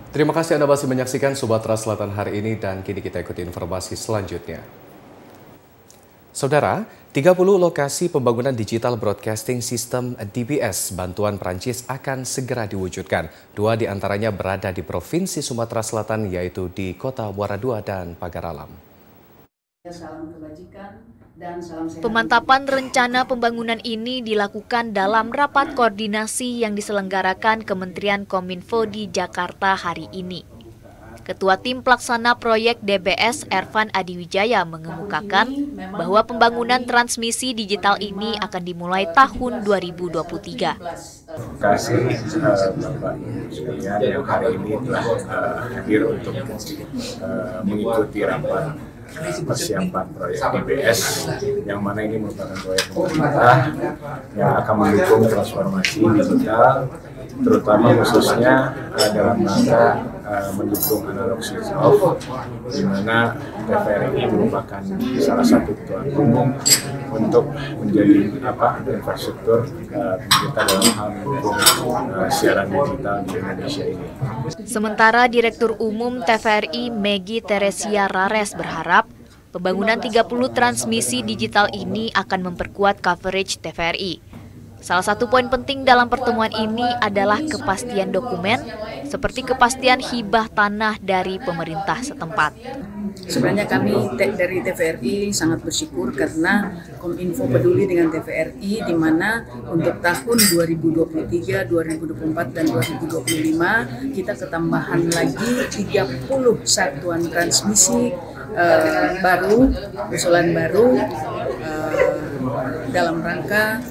Terima kasih Anda masih menyaksikan Sumatera Selatan hari ini dan kini kita ikuti informasi selanjutnya. Saudara, 30 lokasi pembangunan digital broadcasting system DBS bantuan Perancis akan segera diwujudkan. 2 di antaranya berada di Provinsi Sumatera Selatan yaitu di Kota Muara II dan Pagar Alam. Pemantapan rencana pembangunan ini dilakukan dalam rapat koordinasi yang diselenggarakan Kementerian Kominfo di Jakarta hari ini. Ketua Tim Pelaksana Proyek DBS Ervan Adiwijaya mengemukakan bahwa pembangunan transmisi digital ini akan dimulai tahun 2023. Terima kasih Bapak Ibu sekalian yang hari ini telah hadir untuk mengikuti rapat persiapan proyek DBS, yang mana ini merupakan proyek pemerintah yang akan mendukung transformasi digital, terutama khususnya dalam rangka mendukung analog switch off, di mana TVRI merupakan salah satu tuan umum untuk menjadi infrastruktur kita dalam hal mendukung siaran digital di Indonesia ini. Sementara Direktur Umum TVRI Meggy Teresia Rares berharap pembangunan 30 transmisi digital ini akan memperkuat coverage TVRI. Salah satu poin penting dalam pertemuan ini adalah kepastian dokumen, seperti kepastian hibah tanah dari pemerintah setempat. Sebenarnya kami dari TVRI sangat bersyukur karena Kominfo peduli dengan TVRI, di mana untuk tahun 2023, 2024, dan 2025 kita ketambahan lagi 30 satuan transmisi baru, usulan baru dalam rangka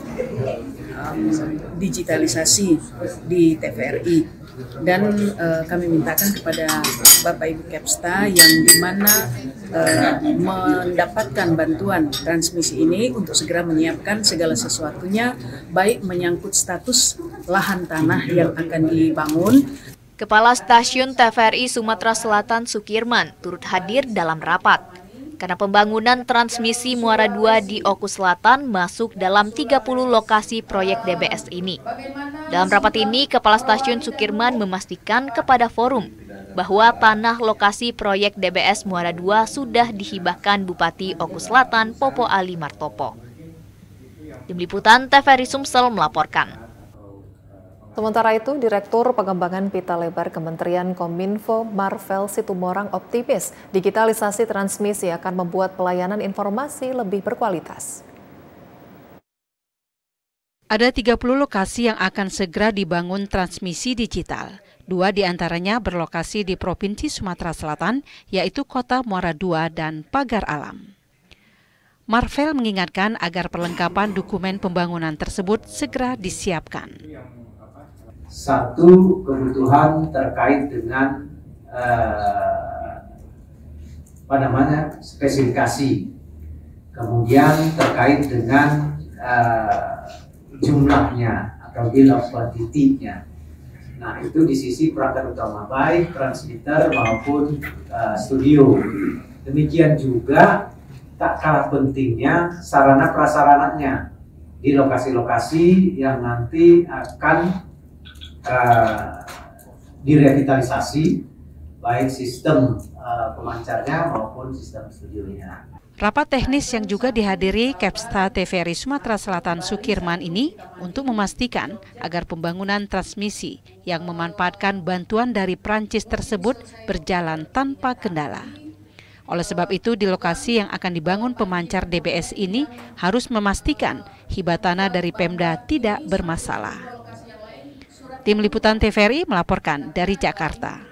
digitalisasi di TVRI, dan kami mintakan kepada Bapak Ibu Kepsta yang dimana mendapatkan bantuan transmisi ini untuk segera menyiapkan segala sesuatunya, baik menyangkut status lahan tanah yang akan dibangun. Kepala Stasiun TVRI Sumatera Selatan Sukirman turut hadir dalam rapat, karena pembangunan transmisi Muara II di Oku Selatan masuk dalam 30 lokasi proyek DBS ini. Dalam rapat ini, Kepala Stasiun Sukirman memastikan kepada forum bahwa tanah lokasi proyek DBS Muara II sudah dihibahkan Bupati Oku Selatan Popo Ali Martopo. Tim Liputan TVRI Sumsel melaporkan. Sementara itu, Direktur Pengembangan Pita Lebar Kementerian Kominfo Marvel Situmorang optimis digitalisasi transmisi akan membuat pelayanan informasi lebih berkualitas. Ada 30 lokasi yang akan segera dibangun transmisi digital. 2 di antaranya berlokasi di Provinsi Sumatera Selatan, yaitu Kota Muara II dan Pagar Alam. Marvel mengingatkan agar perlengkapan dokumen pembangunan tersebut segera disiapkan. Satu, kebutuhan terkait dengan spesifikasi, kemudian terkait dengan jumlahnya atau bill of quantity-nya. Nah, itu di sisi perangkat utama, baik transmitter maupun studio. Demikian juga tak kalah pentingnya sarana prasarananya di lokasi-lokasi yang nanti akan direvitalisasi, baik sistem pemancarnya maupun sistem studionya. Rapat teknis yang juga dihadiri Kepsta TVRI Sumatera Selatan Sukirman ini untuk memastikan agar pembangunan transmisi yang memanfaatkan bantuan dari Prancis tersebut berjalan tanpa kendala. Oleh sebab itu, di lokasi yang akan dibangun pemancar DBS ini harus memastikan hibah tanah dari Pemda tidak bermasalah. Tim Liputan TVRI melaporkan dari Jakarta.